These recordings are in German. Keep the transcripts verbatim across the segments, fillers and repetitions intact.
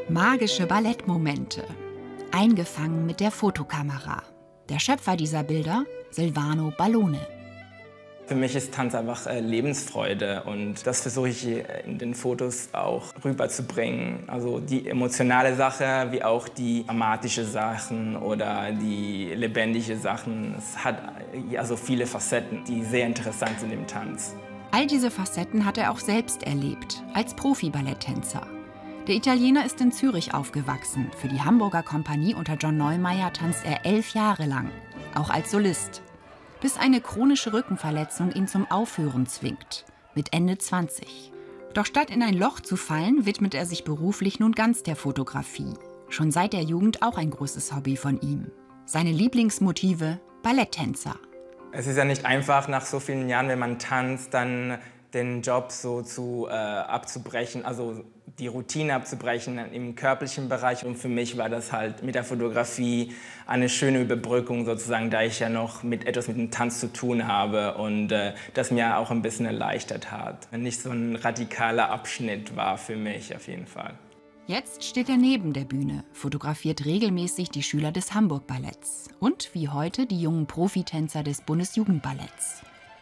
Magische Ballettmomente. Eingefangen mit der Fotokamera. Der Schöpfer dieser Bilder, Silvano Ballone. Für mich ist Tanz einfach äh, Lebensfreude und das versuche ich in den Fotos auch rüberzubringen. Also die emotionale Sache wie auch die dramatische Sachen oder die lebendige Sachen. Es hat also viele Facetten, die sehr interessant sind im Tanz. All diese Facetten hat er auch selbst erlebt, als Profi-Balletttänzer. Der Italiener ist in Zürich aufgewachsen. Für die Hamburger Kompanie unter John Neumeier tanzt er elf Jahre lang, auch als Solist. Bis eine chronische Rückenverletzung ihn zum Aufhören zwingt, mit Ende zwanzig. Doch statt in ein Loch zu fallen, widmet er sich beruflich nun ganz der Fotografie. Schon seit der Jugend auch ein großes Hobby von ihm. Seine Lieblingsmotive: Balletttänzer. Es ist ja nicht einfach, nach so vielen Jahren, wenn man tanzt, dann den Job so zu, äh, abzubrechen, also die Routine abzubrechen im körperlichen Bereich. Und für mich war das halt mit der Fotografie eine schöne Überbrückung sozusagen, da ich ja noch mit etwas mit dem Tanz zu tun habe und äh, das mir auch ein bisschen erleichtert hat. Nicht so ein radikaler Abschnitt war für mich auf jeden Fall. Jetzt steht er neben der Bühne, fotografiert regelmäßig die Schüler des Hamburg Balletts und wie heute die jungen Profitänzer des Bundesjugendballetts.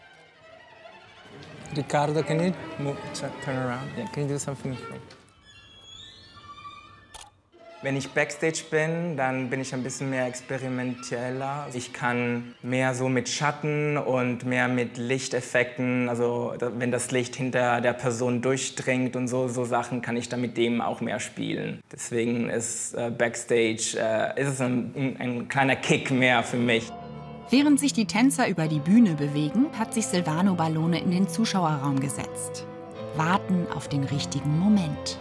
Ricardo, can you move, turn around? Yeah, can you do something? Wenn ich Backstage bin, dann bin ich ein bisschen mehr experimenteller. Ich kann mehr so mit Schatten und mehr mit Lichteffekten, also wenn das Licht hinter der Person durchdringt und so, so Sachen, kann ich dann mit dem auch mehr spielen. Deswegen ist äh, Backstage äh, ist es ein, ein kleiner Kick mehr für mich. Während sich die Tänzer über die Bühne bewegen, hat sich Silvano Ballone in den Zuschauerraum gesetzt. Warten auf den richtigen Moment.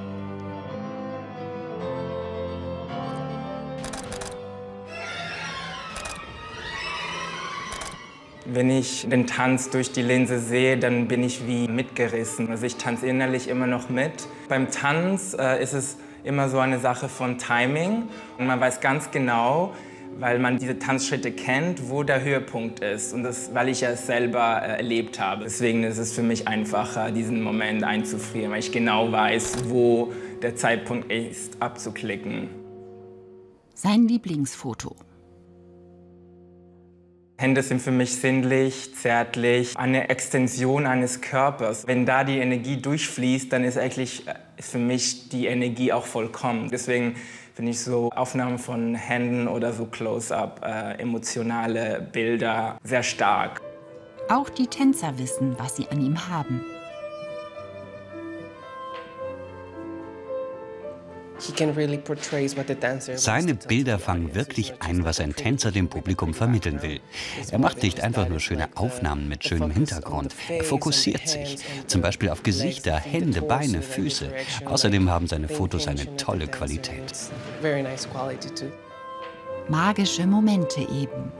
Wenn ich den Tanz durch die Linse sehe, dann bin ich wie mitgerissen. Also ich tanze innerlich immer noch mit. Beim Tanz äh, ist es immer so eine Sache von Timing. Und man weiß ganz genau, weil man diese Tanzschritte kennt, wo der Höhepunkt ist. Und das, weil ich ja es selber äh, erlebt habe. Deswegen ist es für mich einfacher, diesen Moment einzufrieren, weil ich genau weiß, wo der Zeitpunkt ist, abzuklicken. Sein Lieblingsfoto. Hände sind für mich sinnlich, zärtlich, eine Extension eines Körpers. Wenn da die Energie durchfließt, dann ist eigentlich ist für mich die Energie auch vollkommen. Deswegen finde ich so Aufnahmen von Händen oder so Close-up, äh, emotionale Bilder sehr stark. Auch die Tänzer wissen, was sie an ihm haben. Seine Bilder fangen wirklich ein, was ein Tänzer dem Publikum vermitteln will. Er macht nicht einfach nur schöne Aufnahmen mit schönem Hintergrund. Er fokussiert sich, zum Beispiel auf Gesichter, Hände, Beine, Füße. Außerdem haben seine Fotos eine tolle Qualität. Magische Momente eben.